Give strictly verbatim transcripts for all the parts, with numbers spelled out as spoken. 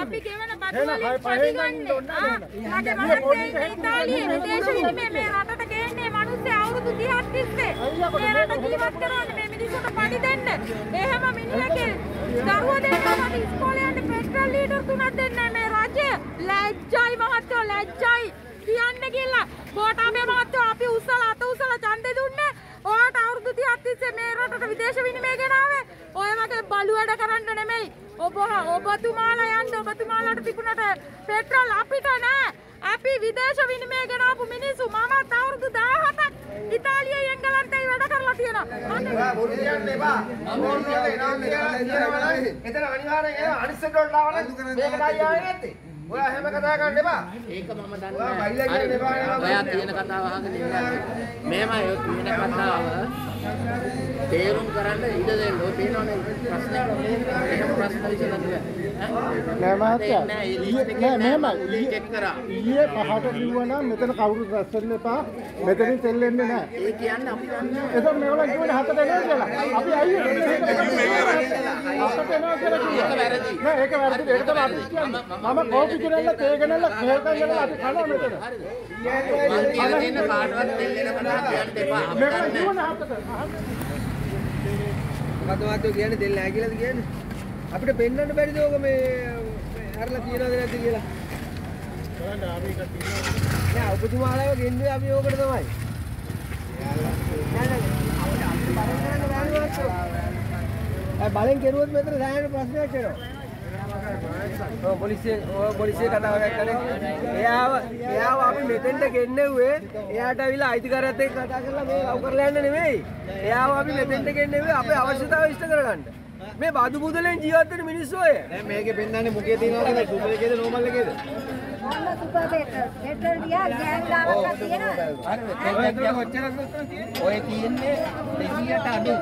අපි ගෙවන බදු වලින් පඩි ගන්න. ආ මගේ මහත්තයා ඉතාලියේ විදේශ විනිමය මේ රටට ගේන්නේ මිනිස්සු අවුරුදු තිහක් තිස්සේ. මේ රට ජීවත් කරවන්න මේ මිනිස්සුන්ට පඩි දෙන්න. එහෙම මිනිහගේ දරුවෝ දෙන්නා මට ඉස්කෝලේ යන්න පෙට්‍රල් ලීටර් තුනක් දෙන්නේ මේ රජය. ලැජ්ජයි මහත්තයෝ ලැජ්ජයි. කියන්න කියලා ගෝඨාභය මහත්තයෝ අපි උස්සලා අත උස්සලා ඡන්දෙ දුන්නේ. ඔයාට අවුරුදු තිහක් තිස්සේ මේ රටට විදේශ විනිමය ගෙනාවේ. ඔය වගේ බලු වැඩ කරන්න නෙමෙයි. ඔබ ඔබතුමාලා යන්න ඔබතුමාලාට තිබුණට පෙට්‍රල් අපිට නෑ. අපි විදේශ විනිමය ගෙනාවු මිනිස්සු. මමත් අවුරුදු දහහක් ඉතාලියේ එංගලන්තේ වැඩ කරලා තියෙනවා. ඔයා බොරු කියන්නේ එපා. ඕනෝට එනවා කියලා එතන අනිවාර්යෙන් අනිස්සට වලවන මේකටයි ආවේ නැත්තේ. ඔයා හැම කතා ගන්න එපා. ඒක මම දන්නේ නැහැ. ඔයා කියන කතාව අහගෙන ඉන්න. මෙහෙමයි ඔය කියන කතාව තේරුම් කරන්න ඉඩ දෙන්න. ඔය තේනවනේ ප්‍රශ්නයක්. එහෙම ප්‍රශ්න විසඳන්න නෑ මහත්තයා. නෑ මෙහෙමයි. ඊයේ පහට කිව්වා නම් මෙතන කවුරුත් රැස් වෙන්න එපා. මෙතනින් තෙල් එන්නේ නෑ. ඒ කියන්නේ අපි දන්නේ. ඒක මේගොල්ලෝ කිව්වනේ හතට එනවා කියලා. අපි අයියේ හතට එනවා කියලා කිව්වා. ඒක වැරදි. නෑ ඒක වැරදි. ඒක තමයි අපි කියන්නේ. මම කෝපි කරලා තේ ගනලා තේ ගනලා අපි කනවා මෙතන. හරිද? මම කියලා දෙන්න කාටවත් තෙල් එන කතාව කියන්න එපා. අපි දන්නේ. මොකද මාත්‍යෝ කියන්නේ තෙල් නැහැ කියලාද කියන්නේ? අපිට පෙන්වන්න බැරිද ඕක මේ අරලා තියනවද නැද්ද කියලා? බලන්න අපි එක තියනවා. නෑ ඔබතුමාලාව ගෙන්නේ අපි ඕකට තමයි. නෑ නෑ අපිට අපිට බලන්න බැරි මාත්‍යෝ. ඒ බලෙන් කෙරුවොත් මෙතන සෑහෙන ප්‍රශ්නයක් එනවා. ඔව් පොලිසිය ඔය පොලිසිය කතාවක් කරේ. එයාව එයාව අපි මෙතෙන්ට ගෙන්නෙව්වේ එයාට අවිලා අයිතිකාරයත් එක්ක කතා කරලා මේ ලව් කරලා යන්න නෙමෙයි. එයාව අපි මෙතෙන්ට ගෙන්නෙව්වේ අපේ අවශ්‍යතාවය ඉෂ්ට කරගන්න. මේ බදු මුදලෙන් ජීවත් වෙන මිනිස්සු අය. දැන් මේකේ පෙන්නන්නේ මොකේ තියෙනවද? සුපර් එකේද නෝමල් එකේද? මොන සුපර් පෙට්‍රල්. පෙට්‍රල් දියා ගෑන් ගාවක් තියෙනවා. හරි. ඒක කොච්චරද තියෙන්නේ? ඔය තියෙන්නේ දෙසියට අඩු.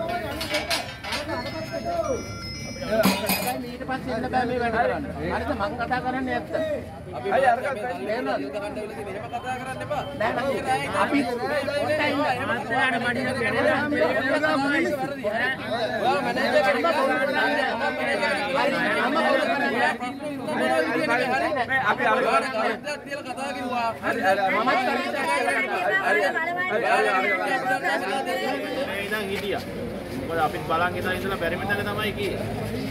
ඊට පස්සේ ඉන්න බෑ මේ වැඩ කරන්න. හරිද? මම කතා කරන්නේ ඇත්ත. අපි අය අරක තේරෙනවද? මෙහෙම කතා කරන්න එපා. නෑ නෑ අපි පොට්ටයි ඉන්න. මාත්‍රාට මඩියට කැඩෙනවා. ඔයා මැනේජර් කෙනෙක් අපි අර තියලා කතා කිව්වා. හරි හරි මමත් හරි හරි ඉඳන් හිටියා. මොකද අපිත් බලන් ඉඳන් ඉඳලා බැරි මිටක තමයි කියේ.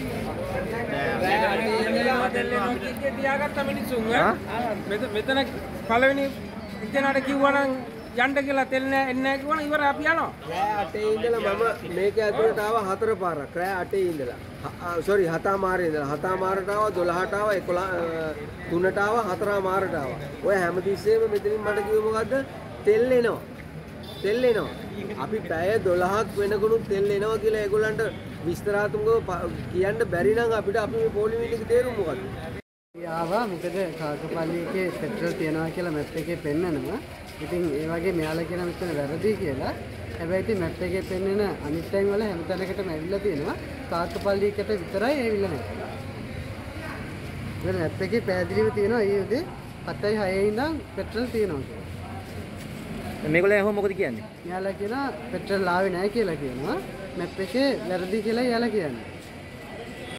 තියාගත්ත මිනිස්සුන් මෙතන පළවෙනි ඉතනට කිව්වනම් යන්න කියලා තෙල් නෑ එන්නේ නෑ කිව්වනම් ඉවර අපි යනවා. රෑ අටේ ඉඳලා මම මේක ඇතුළට ආව හතර පාරක්. රෑ අටේ ඉඳලා සෝරි හතමාරේ ඉඳලා හතමාරට ආව දොළහට ආව එකොළහ තුනට ආව හතරමාරට ආව. ඔය හැමතිස්සෙම මෙතනින් මට කිව්වේ මොකද්ද? තෙල් එනවා. තෙල් එනවා. අපි පැය දොළහක් වෙනකනුත් තෙල් එනවා කියලා ඒගොල්ලන්ට විස්තරාත්මකව කියන්න බැරි නම් අපිට අපි මේ පොලිමේ ඉන්න තේරුම මොකද්ද? ආවා මොකද කාකපල්ලියේ පෙට්‍රල් තියනවා කියලා මැප් එකේ පෙන්නනවා. ඉතින් ඒ වගේ මෙයාලා කියන මෙතන වැරදි කියලා. හැබැයි ඉතින් මැප් එකේ පෙන්නන අනිත් තැන් වල හැම තැනකටම ඇවිල්ලා තියෙනවා. කාකපල්ලියකට විතරයි ඇවිල්ලා නැහැ. ඒ මැප් එකේ පැහැදිලිව තියෙනවා ඊයේ උදේ හතයි හයේ ඉඳන් පෙට්‍රල් තියනවා කියලා. මේගොල්ලෝ එහෙම මොකද කියන්නේ? යාලා කියනවා පෙට්‍රල් ආවේ නැහැ කියලා කියනවා. මැප් එකේ වැරදි කියලා යාලා කියන්නේ.